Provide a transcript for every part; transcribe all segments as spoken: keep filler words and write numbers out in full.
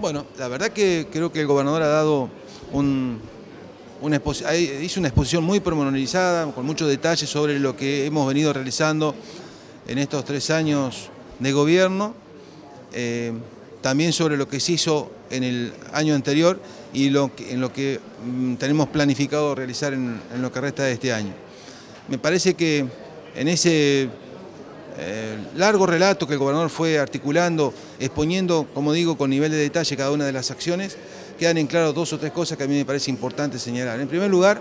Bueno, la verdad que creo que el gobernador ha dado un, una hizo una exposición muy pormenorizada, con muchos detalles sobre lo que hemos venido realizando en estos tres años de gobierno, eh, también sobre lo que se hizo en el año anterior y lo que, en lo que mm, tenemos planificado realizar en, en lo que resta de este año. Me parece que en ese Eh, largo relato que el gobernador fue articulando, exponiendo, como digo, con nivel de detalle cada una de las acciones, quedan en claro dos o tres cosas que a mí me parece importante señalar. En primer lugar,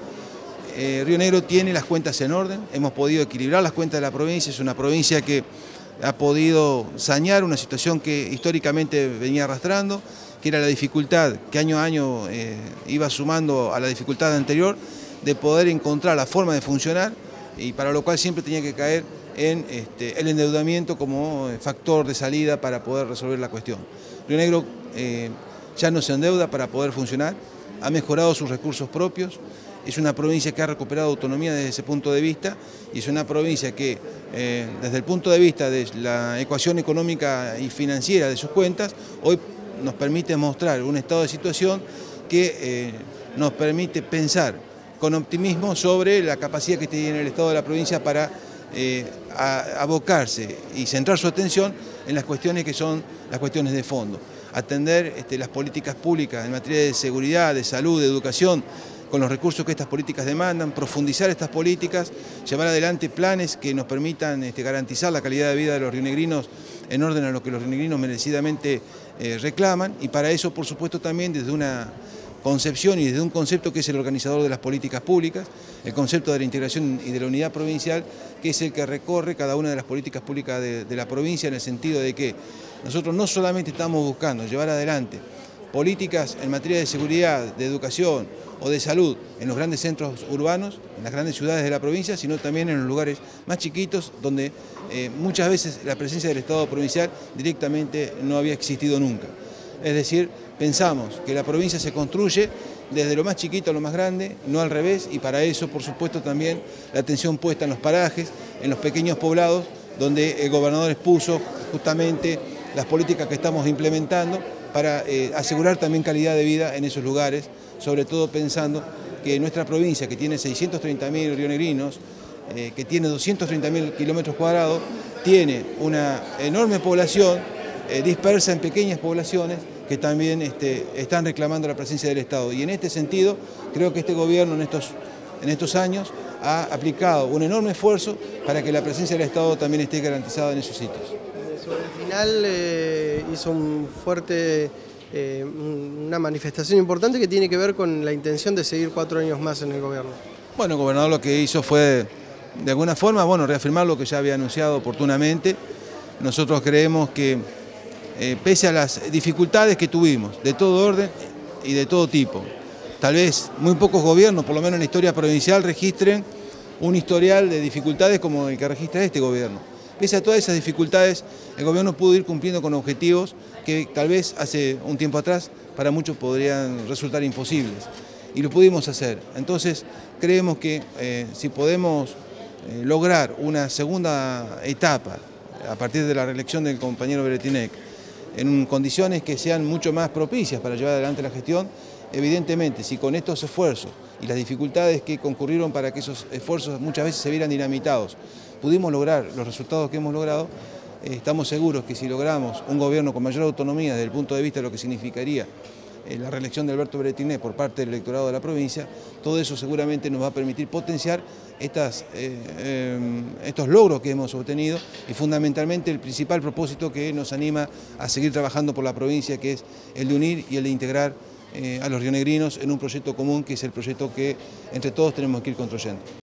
eh, Río Negro tiene las cuentas en orden, hemos podido equilibrar las cuentas de la provincia, es una provincia que ha podido sanear una situación que históricamente venía arrastrando, que era la dificultad que año a año eh, iba sumando a la dificultad anterior de poder encontrar la forma de funcionar, y para lo cual siempre tenía que caer en este, el endeudamiento como factor de salida para poder resolver la cuestión. Río Negro eh, ya no se endeuda para poder funcionar, ha mejorado sus recursos propios, es una provincia que ha recuperado autonomía desde ese punto de vista y es una provincia que eh, desde el punto de vista de la ecuación económica y financiera de sus cuentas, hoy nos permite mostrar un estado de situación que eh, nos permite pensar con optimismo sobre la capacidad que tiene el Estado de la provincia para eh, a, abocarse y centrar su atención en las cuestiones que son las cuestiones de fondo. Atender este, las políticas públicas en materia de seguridad, de salud, de educación, con los recursos que estas políticas demandan, profundizar estas políticas, llevar adelante planes que nos permitan este, garantizar la calidad de vida de los rionegrinos en orden a lo que los rionegrinos merecidamente eh, reclaman, y para eso, por supuesto, también desde una concepción y desde un concepto que es el organizador de las políticas públicas, el concepto de la integración y de la unidad provincial, que es el que recorre cada una de las políticas públicas de, de la provincia, en el sentido de que nosotros no solamente estamos buscando llevar adelante políticas en materia de seguridad, de educación o de salud en los grandes centros urbanos, en las grandes ciudades de la provincia, sino también en los lugares más chiquitos donde eh, muchas veces la presencia del Estado provincial directamente no había existido nunca. Es decir, pensamos que la provincia se construye desde lo más chiquito a lo más grande, no al revés, y para eso, por supuesto, también la atención puesta en los parajes, en los pequeños poblados, donde el gobernador expuso justamente las políticas que estamos implementando para eh, asegurar también calidad de vida en esos lugares, sobre todo pensando que nuestra provincia, que tiene seiscientos treinta mil rionegrinos, eh, que tiene doscientos treinta mil kilómetros cuadrados, tiene una enorme población eh, dispersa en pequeñas poblaciones, que también este, están reclamando la presencia del Estado. Y en este sentido, creo que este gobierno en estos, en estos años ha aplicado un enorme esfuerzo para que la presencia del Estado también esté garantizada en esos sitios. Sobre el final eh, hizo un fuerte, eh, una manifestación importante que tiene que ver con la intención de seguir cuatro años más en el gobierno. Bueno, el gobernador lo que hizo fue, de alguna forma, bueno, reafirmar lo que ya había anunciado oportunamente. Nosotros creemos que Eh, pese a las dificultades que tuvimos, de todo orden y de todo tipo. Tal vez muy pocos gobiernos, por lo menos en la historia provincial, registren un historial de dificultades como el que registra este gobierno. Pese a todas esas dificultades, el gobierno pudo ir cumpliendo con objetivos que tal vez hace un tiempo atrás para muchos podrían resultar imposibles. Y lo pudimos hacer. Entonces, creemos que eh, si podemos eh, lograr una segunda etapa a partir de la reelección del compañero Breretinec, en condiciones que sean mucho más propicias para llevar adelante la gestión, evidentemente, si con estos esfuerzos y las dificultades que concurrieron para que esos esfuerzos muchas veces se vieran dinamitados, pudimos lograr los resultados que hemos logrado, eh, estamos seguros que si logramos un gobierno con mayor autonomía desde el punto de vista de lo que significaría eh, la reelección de Alberto Breretinec por parte del electorado de la provincia, todo eso seguramente nos va a permitir potenciar estas, eh, eh, estos logros que hemos obtenido y fundamentalmente el principal propósito que nos anima a seguir trabajando por la provincia, que es el de unir y el de integrar eh, a los rionegrinos en un proyecto común, que es el proyecto que entre todos tenemos que ir construyendo.